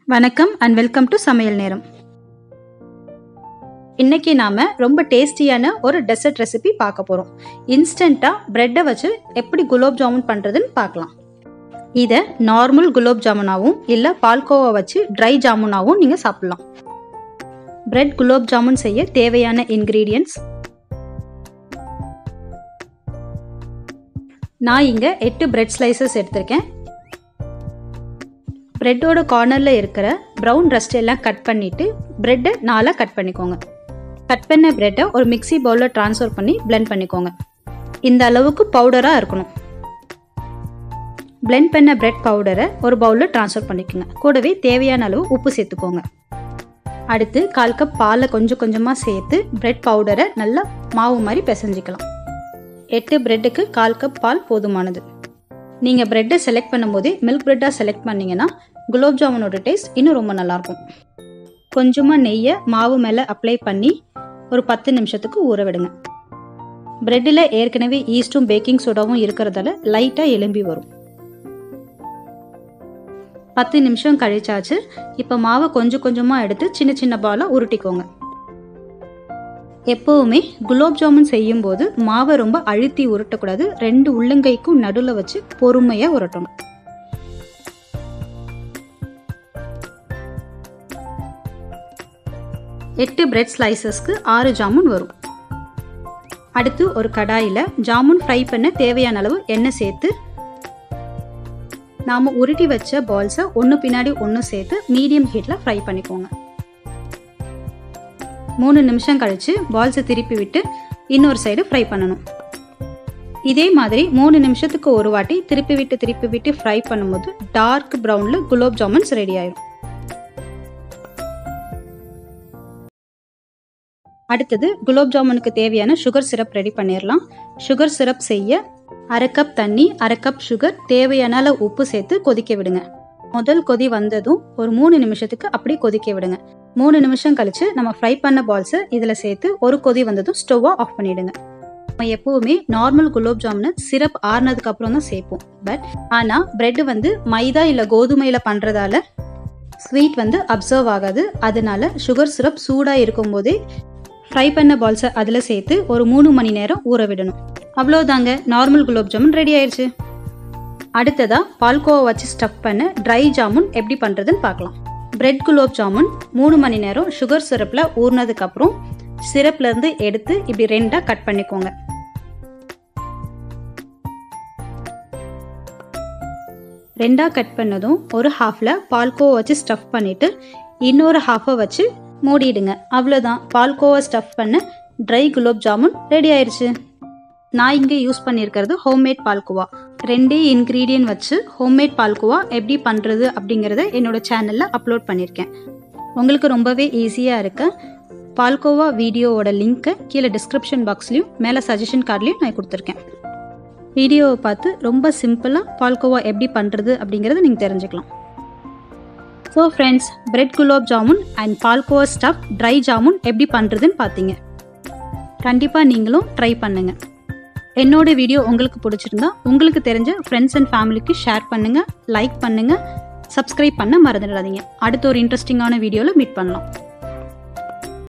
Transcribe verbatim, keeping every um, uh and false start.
வணக்கம் and welcome to சமையல் நேரம். இன்னைக்கு நாம ரொம்ப டேஸ்டியான ஒரு டெசர்ட் ரெசிபி பார்க்க போறோம். இன்ஸ்டன்ட்டா பிரெட்டை வச்சு எப்படி குலோப் ஜாமுன் பண்றதுன்னு பார்க்கலாம். இதை நார்மல் குலோப் ஜாமுனாவும் இல்ல பால்கோவா வச்சு ட்ரை ஜாமுனாவும் நீங்க சாப்பிடலாம். பிரெட் குலோப் ஜாமுன் செய்ய தேவையான இன்கிரீடியன்ட்ஸ். நான் இங்க எட்டு பிரெட் ஸ்லைசஸ் எடுத்திருக்கேன். பிரெட்டோட கார்னரில் இருக்கிற ப்ரௌன் ரஸ்ட் எல்லாம் கட் பண்ணிவிட்டு பிரெட்டை நாலாக கட் பண்ணிக்கோங்க. கட் பண்ண பிரெட்டை ஒரு மிக்சி பவுலில் ட்ரான்ஸ்ஃபர் பண்ணி பிளெண்ட் பண்ணிக்கோங்க. இந்த அளவுக்கு பவுடராக இருக்கணும். பிளெண்ட் பண்ண பிரெட் பவுடரை ஒரு பவுலில் ட்ரான்ஸ்ஃபர் பண்ணிக்கோங்க. கூடவே தேவையான அளவு உப்பு சேர்த்துக்கோங்க. அடுத்து கால் கப் பாலை கொஞ்சம் கொஞ்சமாக சேர்த்து பிரெட் பவுடரை நல்லா மாவு மாதிரி பிசைஞ்சிக்கலாம். எட்டு பிரெட்டுக்கு கால் கப் பால் போதுமானது. நீங்கள் பிரெட்டை செலக்ட் பண்ணும்போது மில்க் பிரெட்டாக செலக்ட் பண்ணிங்கன்னா குலோப் ஜாமுனோட டேஸ்ட் இன்னும் ரொம்ப நல்லாயிருக்கும். கொஞ்சமாக நெய்யை மாவு மேலே அப்ளை பண்ணி ஒரு பத்து நிமிஷத்துக்கு ஊற விடுங்க. பிரெட்டில் ஏற்கனவே ஈஸ்ட்டும் பேக்கிங் சோடாவும் இருக்கிறதால லைட்டாக எலும்பி வரும். பத்து நிமிஷம் கழிச்சாச்சு. இப்போ மாவை கொஞ்சம் கொஞ்சமாக எடுத்து சின்ன சின்ன பாலாக உருட்டிக்கோங்க. எப்போவுமே குலோப் ஜாமுன் செய்யும் போது மாவை ரொம்ப அழுத்தி உருட்டக்கூடாது. ரெண்டு உள்ளங்கைக்கும் நடுவில் வச்சு பொறுமையாக உருட்டணும். எட்டு பிரெட் ஸ்லைசஸ்க்கு ஆறு ஜாமுன் வரும். அடுத்து ஒரு கடாயில் ஜாமுன் ஃப்ரை பண்ண தேவையான அளவு எண்ணெய் சேர்த்து நாம் உருட்டி வச்ச பால்ஸை ஒன்று பின்னாடி ஒன்று சேர்த்து மீடியம் ஹீட்டில் ஃப்ரை பண்ணிக்கோங்க. மூணு நிமிஷம் கழித்து பால்ஸை திருப்பி விட்டு இன்னொரு சைடு ஃப்ரை பண்ணணும். இதே மாதிரி மூணு நிமிஷத்துக்கு ஒரு வாட்டி திருப்பி விட்டு திருப்பி விட்டு ஃப்ரை பண்ணும்போது டார்க் ப்ரௌனில் குலோப் ஜாமுன்ஸ் ரெடி ஆயிடும். அடுத்தது குலோப் ஜாமுனுக்கு தேவையான சுகர் சிரப் ரெடி பண்ணிடலாம். சுகர் சிரப் செய்ய அரை கப் தண்ணி, அரை கப் சுகர், தேவையான அளவு உப்பு சேர்த்து கொதிக்க விடுங்க. முதல் கொதி வந்ததும் ஒரு மூணு நிமிஷத்துக்கு அப்படியே கொதிக்க விடுங்க. மூணு நிமிஷம் கழிச்சு நம்ம ஃப்ரை பண்ண பால்ஸை இதில் சேர்த்து ஒரு கொதி வந்ததும் ஸ்டவ்வை ஆஃப் பண்ணிடுங்க. நம்ம எப்பவுமே நார்மல் குலோப் ஜாமுனை சிரப் ஆறுனதுக்கு அப்புறம் தான் சேர்ப்போம். பட் ஆனால் பிரெட் வந்து மைதா இல்லை கோதுமையில் பண்ணுறதால ஸ்வீட் வந்து அப்சர்வ் ஆகாது. அதனால சுகர் சிரப் சூடாக இருக்கும் போதே ஃப்ரை பண்ண பால்ஸை அதில் சேர்த்து ஒரு மூணு மணி நேரம் ஊற விடணும். அவ்வளோதாங்க, நார்மல் குலோப் ஜாமுன் ரெடி ஆயிடுச்சு. அடுத்ததாக பால்கோவா வச்சு ஸ்டஃப் பண்ண ட்ரை ஜாமுன் எப்படி பண்ணுறதுன்னு பார்க்கலாம். பிரெட் குலோப் ஜாமுன் மூணு மணி நேரம் சுகர் சிரப்பில் ஊறினதுக்கப்புறம் சிரப்லேருந்து எடுத்து இப்படி ரெண்டாக கட் பண்ணிக்கோங்க. ரெண்டாக கட் பண்ணதும் ஒரு ஹாஃபில் பால்கோவா வச்சு ஸ்டஃப் பண்ணிவிட்டு இன்னொரு ஹாஃபை வச்சு மூடிடுங்க. அவ்வளோதான், பால்கோவா ஸ்டஃப் பண்ண ட்ரை குலோப் ஜாமுன் ரெடி ஆயிடுச்சு. நான் இங்கே யூஸ் பண்ணியிருக்கிறது ஹோம்மேட் பால்கோவா. ரெண்டே இன்க்ரீடியன்ட் வச்சு ஹோம்மேட் பால்கோவா எப்படி பண்ணுறது அப்படிங்கிறத என்னோட சேனலில் அப்லோட் பண்ணியிருக்கேன். உங்களுக்கு ரொம்பவே ஈஸியாக இருக்க பால்கோவா வீடியோவோட லிங்க்கை கீழே டிஸ்கிரிப்ஷன் பாக்ஸ்லையும் மேலே சஜஷன் கார்ட்லையும் நான் கொடுத்துருக்கேன். வீடியோவை பார்த்து ரொம்ப சிம்பிளாக பால்கோவா எப்படி பண்ணுறது அப்படிங்கிறத நீங்கள் தெரிஞ்சுக்கலாம். So friends, bread gulab jamun and palkova stuff dry jamun எப்படி பண்ணுறதுன்னு பார்த்தீங்க. கண்டிப்பாக நீங்களும் ட்ரை பண்ணுங்கள். என்னோட வீடியோ உங்களுக்கு பிடிச்சிருந்தா உங்களுக்கு தெரிஞ்ச ஃப்ரெண்ட்ஸ் அண்ட் ஃபேமிலிக்கு ஷேர் பண்ணுங்கள், லைக் பண்ணுங்கள், சப்ஸ்கிரைப் பண்ண மறந்துடாதீங்க. அடுத்த ஒரு இன்ட்ரெஸ்டிங்கான வீடியோவில் மீட் பண்ணலாம்.